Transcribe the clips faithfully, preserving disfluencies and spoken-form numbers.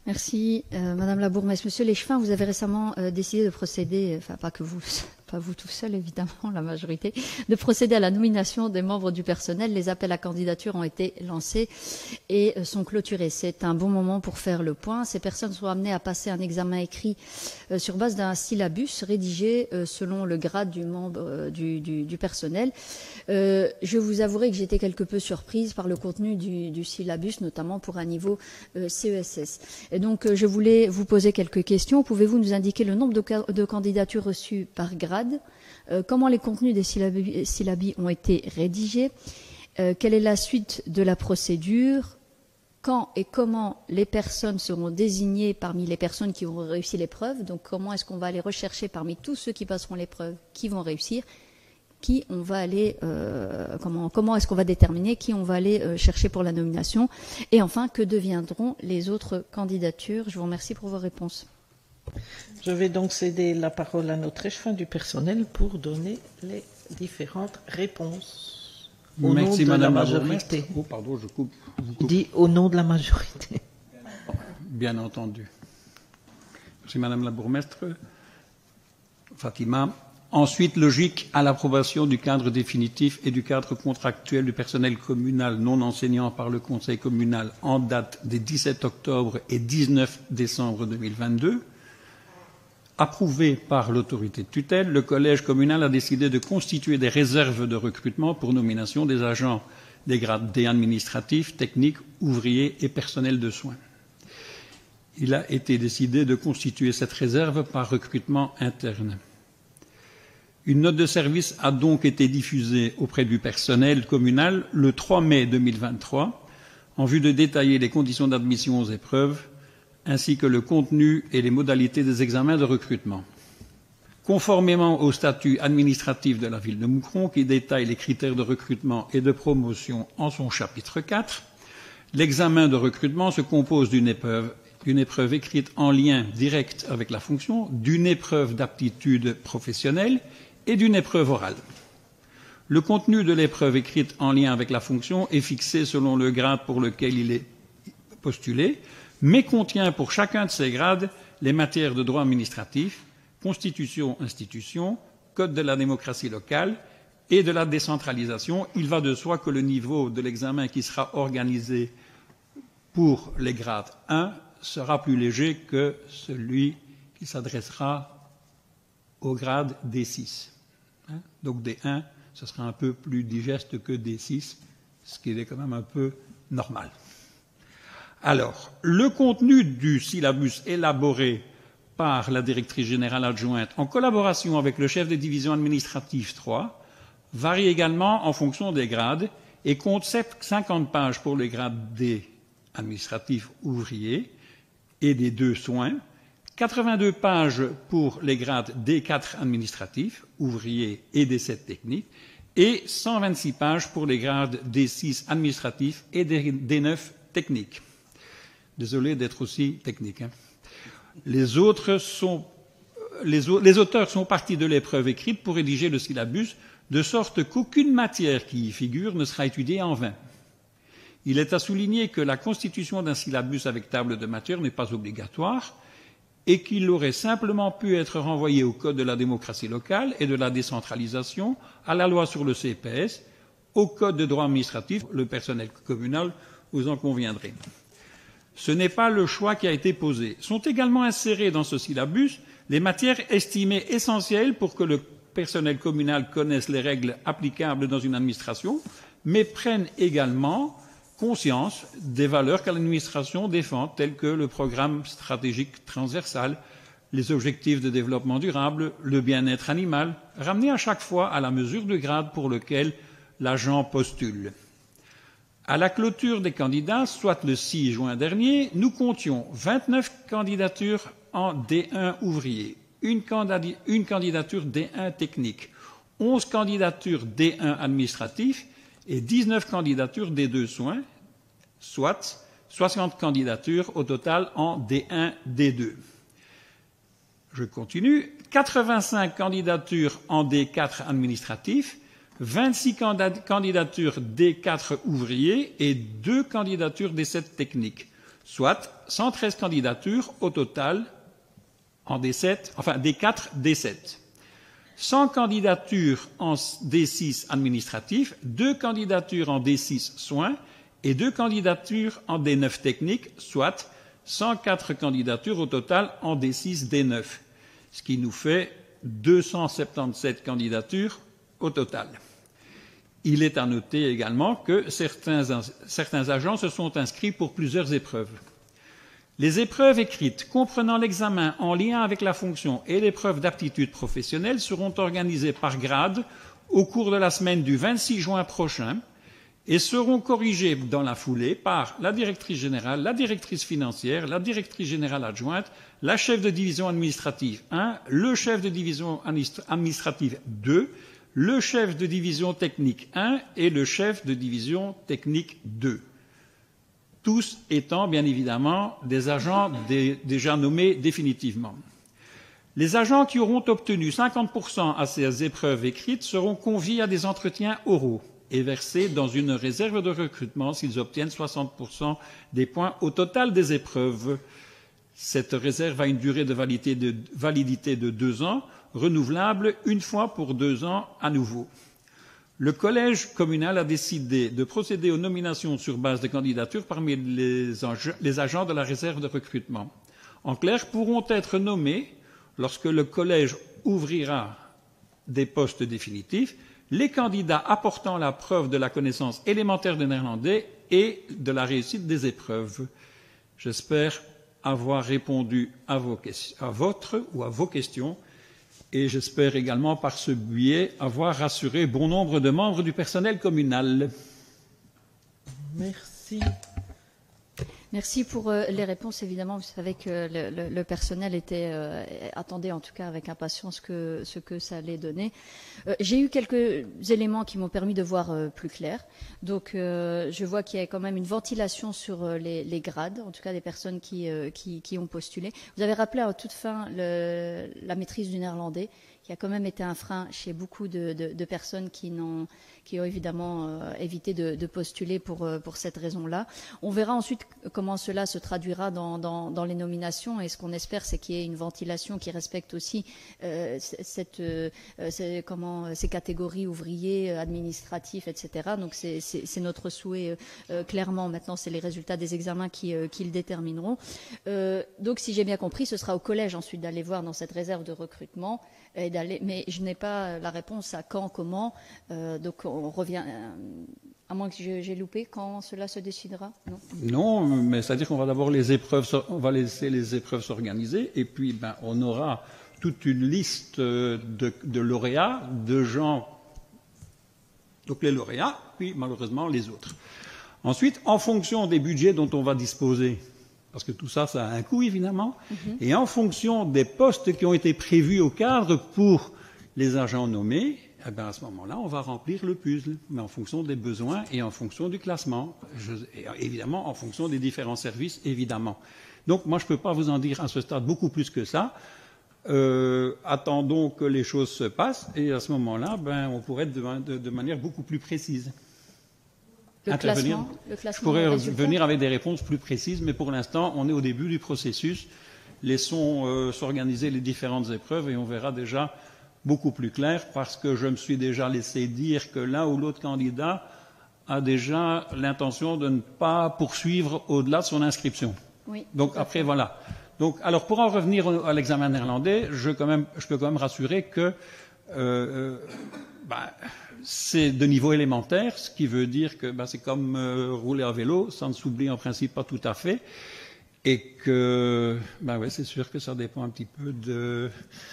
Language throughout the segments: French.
Merci, euh, Madame la Bourgmestre. Monsieur Léchevin, vous avez récemment euh, décidé de procéder, enfin pas que vous, pas vous tout seul évidemment, la majorité, de procéder à la nomination des membres du personnel. Les appels à candidature ont été lancés et euh, sont clôturés. C'est un bon moment pour faire le point. Ces personnes sont amenées à passer un examen écrit euh, sur base d'un syllabus rédigé euh, selon le grade du membre euh, du, du, du personnel. Euh, je vous avouerai que j'étais quelque peu surprise par le contenu du, du syllabus, notamment pour un niveau euh, C E S S. Et donc, euh, je voulais vous poser quelques questions. Pouvez-vous nous indiquer le nombre de, de candidatures reçues par grade, euh, comment les contenus des syllabi, syllabi ont été rédigés, euh, quelle est la suite de la procédure, quand et comment les personnes seront désignées parmi les personnes qui auront réussi l'épreuve, donc comment est-ce qu'on va aller rechercher parmi tous ceux qui passeront l'épreuve, qui vont réussir, qui on va aller, euh, comment, comment est-ce qu'on va déterminer qui on va aller euh, chercher pour la nomination, et enfin, que deviendront les autres candidatures. Je vous remercie pour vos réponses. Je vais donc céder la parole à notre échevin du personnel pour donner les différentes réponses. Au Merci, nom de Madame la la majorité. Oh, pardon, je coupe. Je coupe. Il dit au nom de la majorité. Bien entendu. Merci, Madame la Bourgmestre. Fatima. Ensuite, logique à l'approbation du cadre définitif et du cadre contractuel du personnel communal non enseignant par le Conseil communal en date des dix-sept octobre et dix-neuf décembre deux mille vingt-deux. Approuvé par l'autorité de tutelle, le collège communal a décidé de constituer des réserves de recrutement pour nomination des agents des grades D administratifs, techniques, ouvriers et personnel de soins. Il a été décidé de constituer cette réserve par recrutement interne. Une note de service a donc été diffusée auprès du personnel communal le trois mai deux mille vingt-trois en vue de détailler les conditions d'admission aux épreuves ainsi que le contenu et les modalités des examens de recrutement. Conformément au statut administratif de la ville de Moucron qui détaille les critères de recrutement et de promotion en son chapitre quatre, l'examen de recrutement se compose d'une épreuve, d'une épreuve écrite en lien direct avec la fonction, d'une épreuve d'aptitude professionnelle et d'une épreuve orale. Le contenu de l'épreuve écrite en lien avec la fonction est fixé selon le grade pour lequel il est postulé, mais contient pour chacun de ces grades les matières de droit administratif, constitution, institution, code de la démocratie locale et de la décentralisation. Il va de soi que le niveau de l'examen qui sera organisé pour les grades un sera plus léger que celui qui s'adressera au grade D six. Hein? Donc D un, ce sera un peu plus digeste que D six, ce qui est quand même un peu normal. Alors, le contenu du syllabus élaboré par la directrice générale adjointe en collaboration avec le chef des divisions administratives trois varie également en fonction des grades et compte cinquante pages pour les grades D administratifs ouvriers et des deux soins, quatre-vingt-deux pages pour les grades D quatre administratifs, ouvriers et D sept techniques, et cent vingt-six pages pour les grades D six administratifs et D neuf techniques. Désolé d'être aussi technique. Hein. Les, autres sont, les, les auteurs sont partis de l'épreuve écrite pour rédiger le syllabus, de sorte qu'aucune matière qui y figure ne sera étudiée en vain. Il est à souligner que la constitution d'un syllabus avec table de matière n'est pas obligatoire, et qu'il aurait simplement pu être renvoyé au Code de la démocratie locale et de la décentralisation, à la loi sur le C P S, au Code de droit administratif, le personnel communal, vous en conviendrez. Ce n'est pas le choix qui a été posé. Sont également insérées dans ce syllabus les matières estimées essentielles pour que le personnel communal connaisse les règles applicables dans une administration, mais prenne également conscience des valeurs que l'administration défend, telles que le programme stratégique transversal, les objectifs de développement durable, le bien-être animal, ramenés à chaque fois à la mesure de grade pour lequel l'agent postule. À la clôture des candidats, soit le six juin dernier, nous comptions vingt-neuf candidatures en D un ouvrier, une, candid une candidature D un technique, onze candidatures D un administratif et dix-neuf candidatures D deux soins, soit soixante candidatures au total en D un, D deux. Je continue. quatre-vingt-cinq candidatures en D quatre administratif, vingt-six candidatures D quatre ouvriers et deux candidatures D sept techniques, soit cent treize candidatures au total en D sept, enfin D quatre, D sept. cent candidatures en D six administratif, deux candidatures en D six soins et deux candidatures en D neuf technique, soit cent quatre candidatures au total en D six, D neuf, ce qui nous fait deux cent soixante-dix-sept candidatures au total. Il est à noter également que certains, certains agents se sont inscrits pour plusieurs épreuves. Les épreuves écrites comprenant l'examen en lien avec la fonction et l'épreuve d'aptitude professionnelle seront organisées par grade au cours de la semaine du vingt-six juin prochain et seront corrigées dans la foulée par la directrice générale, la directrice financière, la directrice générale adjointe, la chef de division administrative un, le chef de division administrative deux, le chef de division technique un et le chef de division technique deux. Tous étant bien évidemment des agents des, déjà nommés définitivement. Les agents qui auront obtenu cinquante pour cent à ces épreuves écrites seront conviés à des entretiens oraux et versés dans une réserve de recrutement s'ils obtiennent soixante pour cent des points au total des épreuves. Cette réserve a une durée de validité de, validité de deux ans, renouvelable une fois pour deux ans à nouveau. Le collège communal a décidé de procéder aux nominations sur base de candidatures parmi les, les agents de la réserve de recrutement. En clair, pourront être nommés, lorsque le collège ouvrira des postes définitifs, les candidats apportant la preuve de la connaissance élémentaire de néerlandais et de la réussite des épreuves. J'espère avoir répondu à, vos, à votre ou à vos questions. Et j'espère également, par ce biais, avoir rassuré bon nombre de membres du personnel communal. Merci. Merci pour euh, les réponses. Évidemment, vous savez que le, le, le personnel était, euh, attendait en tout cas avec impatience que, ce que ça allait donner. Euh, J'ai eu quelques éléments qui m'ont permis de voir euh, plus clair. Donc, euh, je vois qu'il y a quand même une ventilation sur euh, les, les grades, en tout cas des personnes qui, euh, qui, qui ont postulé. Vous avez rappelé à toute fin le, la maîtrise du néerlandais, qui a quand même été un frein chez beaucoup de, de, de personnes qui, n'ont, qui ont évidemment euh, évité de, de postuler pour, euh, pour cette raison-là. On verra ensuite comment cela se traduira dans, dans, dans les nominations, et ce qu'on espère, c'est qu'il y ait une ventilation qui respecte aussi euh, cette, euh, ces, comment, ces catégories ouvriers, administratifs, et cetera. Donc c'est, c'est, c'est notre souhait euh, clairement. Maintenant, c'est les résultats des examens qui, euh, qui le détermineront. Euh, donc si j'ai bien compris, ce sera au collège ensuite d'aller voir dans cette réserve de recrutement, et d'aller, mais je n'ai pas la réponse à quand, comment. Euh, donc on revient, euh, à moins que j'ai, j'ai loupé, quand cela se décidera. Non, non, mais c'est-à-dire qu'on va d'abord les épreuves, on va laisser les épreuves s'organiser, et puis ben, on aura toute une liste de, de lauréats, de gens, donc les lauréats, puis malheureusement les autres. Ensuite, en fonction des budgets dont on va disposer, parce que tout ça, ça a un coût, évidemment. Mm-hmm. Et en fonction des postes qui ont été prévus au cadre pour les agents nommés, eh bien, à ce moment-là, on va remplir le puzzle, mais en fonction des besoins et en fonction du classement. Je, et évidemment, en fonction des différents services, évidemment. Donc, moi, je ne peux pas vous en dire à ce stade beaucoup plus que ça. Euh, attendons que les choses se passent, et à ce moment-là, ben, on pourrait être de, de, de manière beaucoup plus précise. Le classement, le classement, je pourrais venir avec des réponses plus précises, mais pour l'instant, on est au début du processus. Laissons euh, s'organiser les différentes épreuves et on verra déjà beaucoup plus clair, parce que je me suis déjà laissé dire que l'un ou l'autre candidat a déjà l'intention de ne pas poursuivre au-delà de son inscription. Oui, donc après, voilà. Donc, alors, pour en revenir à l'examen néerlandais, je, quand même, je peux quand même rassurer que euh, bah, c'est de niveau élémentaire, ce qui veut dire que bah, c'est comme euh, rouler à vélo, ça ne s'oublie en principe pas tout à fait, et que bah, ouais, c'est sûr que ça dépend un petit peu de...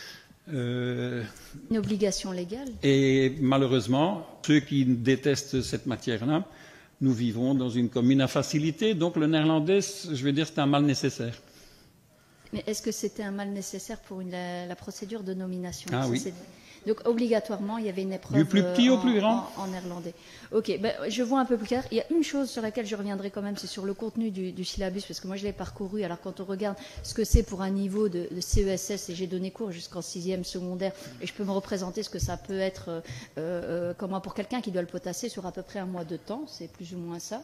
Euh, une obligation légale. Et malheureusement, ceux qui détestent cette matière-là, nous vivons dans une commune à facilité, donc le néerlandais, je veux dire, c'est un mal nécessaire. Mais est-ce que c'était un mal nécessaire pour une, la, la procédure de nomination? Ah ça, oui. C'est... Donc obligatoirement, il y avait une épreuve du plus petit en, au plus grand. En, en néerlandais. Ok, ben, je vois un peu plus clair. Il y a une chose sur laquelle je reviendrai quand même, c'est sur le contenu du, du syllabus, parce que moi je l'ai parcouru. Alors quand on regarde ce que c'est pour un niveau de, de C E S S, et j'ai donné cours jusqu'en sixième secondaire, et je peux me représenter ce que ça peut être euh, euh, comment, pour quelqu'un qui doit le potasser sur à peu près un mois de temps, c'est plus ou moins ça.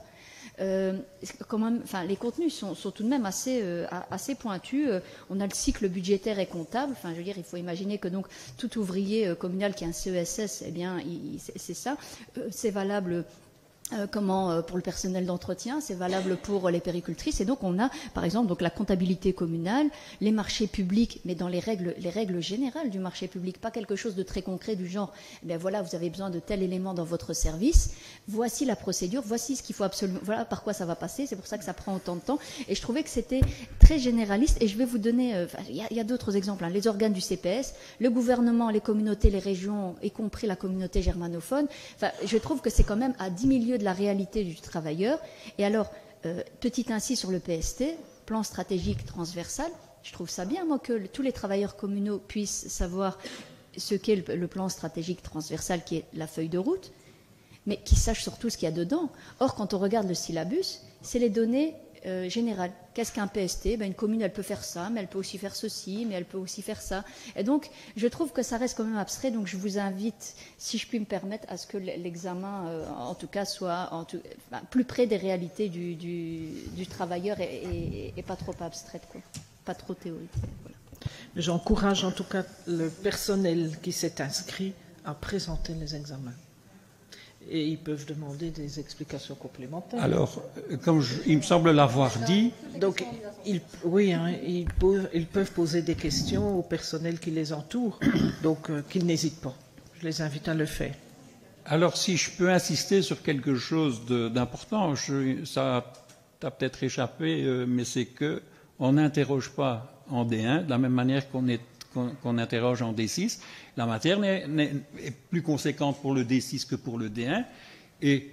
euh, quand même, enfin, les contenus sont, sont tout de même assez, euh, assez pointus. Euh, on a le cycle budgétaire et comptable. Enfin, je veux dire, il faut imaginer que donc tout ouvrier euh, communal qui a un C E S S, eh bien, c'est ça. Euh, c'est valable. Euh, comment euh, pour le personnel d'entretien, c'est valable pour euh, les péricultrices. Et donc on a, par exemple, donc la comptabilité communale, les marchés publics, mais dans les règles, les règles générales du marché public, pas quelque chose de très concret du genre, eh bien voilà, vous avez besoin de tel élément dans votre service. Voici la procédure, voici ce qu'il faut absolument, voilà par quoi ça va passer. C'est pour ça que ça prend autant de temps. Et je trouvais que c'était très généraliste. Et je vais vous donner, euh, il y a, a d'autres exemples. Hein, les organes du C P S, le gouvernement, les communautés, les régions, y compris la communauté germanophone. Enfin, je trouve que c'est quand même à dix milieux de la réalité du travailleur. Et alors, euh, petit ainsi sur le P S T, plan stratégique transversal, je trouve ça bien, moi, que le, tous les travailleurs communaux puissent savoir ce qu'est le, le plan stratégique transversal, qui est la feuille de route, mais qu'ils sachent surtout ce qu'il y a dedans. Or, quand on regarde le syllabus, c'est les données euh, générales. Qu'est-ce qu'un P S T? Ben, une commune, elle peut faire ça, mais elle peut aussi faire ceci, mais elle peut aussi faire ça. Et donc, je trouve que ça reste quand même abstrait. Donc, je vous invite, si je puis me permettre, à ce que l'examen, euh, en tout cas, soit en tout, enfin, plus près des réalités du, du, du travailleur et, et, et pas trop abstraite, quoi. Pas trop théorique. Voilà. J'encourage en tout cas le personnel qui s'est inscrit à présenter les examens. Et ils peuvent demander des explications complémentaires. Alors, comme je, il me semble l'avoir dit... Donc, ils, oui, hein, ils, peuvent, ils peuvent poser des questions au personnel qui les entoure, donc euh, qu'ils n'hésitent pas. Je les invite à le faire. Alors, si je peux insister sur quelque chose d'important, ça t'a peut-être échappé, euh, mais c'est qu'on n'interroge pas en D un de la même manière qu'on est qu'on qu'on interroge en D six. La matière n'est, n'est, est plus conséquente pour le D six que pour le D un. Et,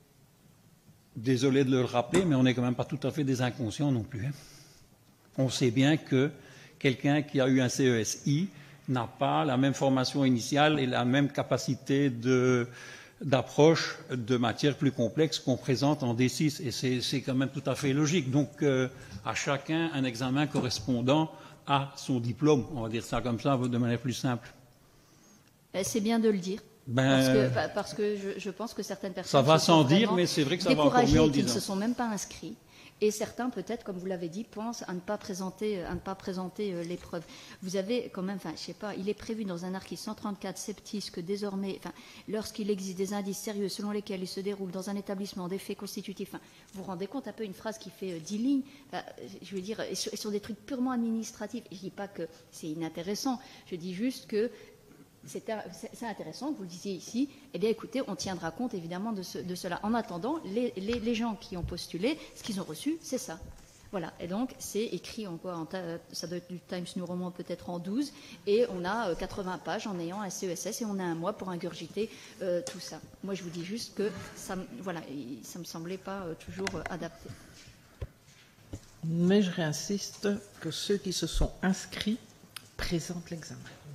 désolé de le rappeler, mais on n'est quand même pas tout à fait des inconscients non plus. Hein. On sait bien que quelqu'un qui a eu un C E S I n'a pas la même formation initiale et la même capacité de, d'approche de matières plus complexes qu'on présente en D six. Et c'est, c'est quand même tout à fait logique. Donc, euh, à chacun un examen correspondant à son diplôme, on va dire ça comme ça, de manière plus simple. C'est bien de le dire. Ben, parce que, parce que je, je pense que certaines personnes... Ça va sans dire, mais c'est vrai que ça va encore mieux en le disant. Qui ne se sont même pas inscrits. Et certains, peut-être, comme vous l'avez dit, pensent à ne pas présenter, à ne pas présenter euh, l'épreuve. Vous avez quand même, enfin, je sais pas, il est prévu dans un article cent trente-quatre septis que désormais, enfin, lorsqu'il existe des indices sérieux selon lesquels il se déroule dans un établissement des faits constitutifs, enfin, vous vous rendez compte un peu une phrase qui fait euh, dix lignes, enfin, je veux dire, et sur, et sur des trucs purement administratifs. Je dis pas que c'est inintéressant, je dis juste que c'est intéressant que vous le disiez ici. Eh bien, écoutez, on tiendra compte évidemment de, ce, de cela. En attendant, les, les, les gens qui ont postulé, ce qu'ils ont reçu, c'est ça. Voilà. Et donc, c'est écrit en quoi en ça doit être du Times New Roman peut-être en douze. Et on a euh, quatre-vingts pages en ayant un C E S S et on a un mois pour ingurgiter euh, tout ça. Moi, je vous dis juste que ça, voilà, ça me semblait pas euh, toujours euh, adapté. Mais je réinsiste que ceux qui se sont inscrits présentent l'examen.